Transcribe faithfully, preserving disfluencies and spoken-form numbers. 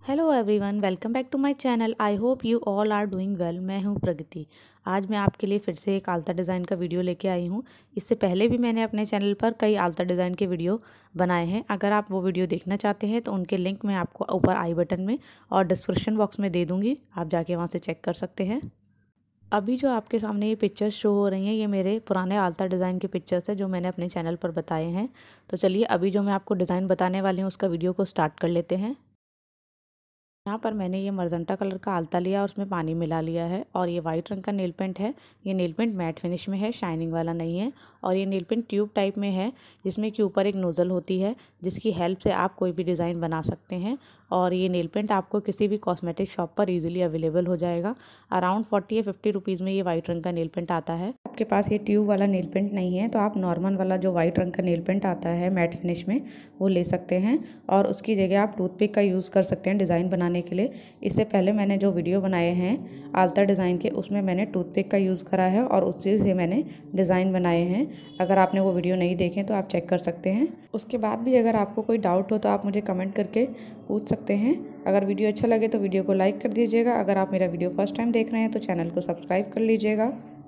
Hello everyone, welcome back to my channel. I hope you all are doing well. मैं हूं प्रगति। आज मैं आपके लिए फिर से एक आलता डिज़ाइन का वीडियो लेके आई हूं। इससे पहले भी मैंने अपने चैनल पर कई आलता डिज़ाइन के वीडियो बनाए हैं। अगर आप वो वीडियो देखना चाहते हैं तो उनके लिंक मैं आपको ऊपर आई बटन में और डिस्क्रिप्शन बॉक्स में दे दूँगी, आप जाके वहाँ से चेक कर सकते हैं। अभी जो आपके सामने ये पिक्चर्स शो हो रही हैं, ये मेरे पुराने आलता डिज़ाइन के पिक्चर्स हैं जो मैंने अपने चैनल पर बताए हैं। तो चलिए अभी जो मैं आपको डिज़ाइन बताने वाली हूँ उसका वीडियो को स्टार्ट कर लेते हैं। यहाँ पर मैंने ये मरजंटा कलर का आलता लिया और उसमें पानी मिला लिया है और ये वाइट रंग का नेल पेंट है। ये नेल पेंट मैट फिनिश में है, शाइनिंग वाला नहीं है। और ये नेल पेंट ट्यूब टाइप में है जिसमें कि ऊपर एक नोज़ल होती है जिसकी हेल्प से आप कोई भी डिज़ाइन बना सकते हैं। और ये नेल पेंट आपको किसी भी कॉस्मेटिक शॉप पर ईजिली अवेलेबल हो जाएगा। अराउंड फोर्टी या फिफ्टी रुपीज़ में ये वाइट रंग का नेल पेंट आता है। आपके पास ये ट्यूब वाला नेल पेंट नहीं है तो आप नॉर्मल वाला जो वाइट रंग का नेल पेंट आता है मैट फिनिश में वो ले सकते हैं और उसकी जगह आप टूथपिक का यूज़ कर सकते हैं डिज़ाइन बनाने के लिए। इससे पहले मैंने जो वीडियो बनाए हैं आलता डिज़ाइन के उसमें मैंने टूथपिक का यूज़ करा है और उससे से मैंने डिज़ाइन बनाए हैं। अगर आपने वो वीडियो नहीं देखे तो आप चेक कर सकते हैं। उसके बाद भी अगर आपको कोई डाउट हो तो आप मुझे कमेंट करके पूछ सकते हैं। अगर वीडियो अच्छा लगे तो वीडियो को लाइक कर दीजिएगा। अगर आप मेरा वीडियो फर्स्ट टाइम देख रहे हैं तो चैनल को सब्सक्राइब कर लीजिएगा।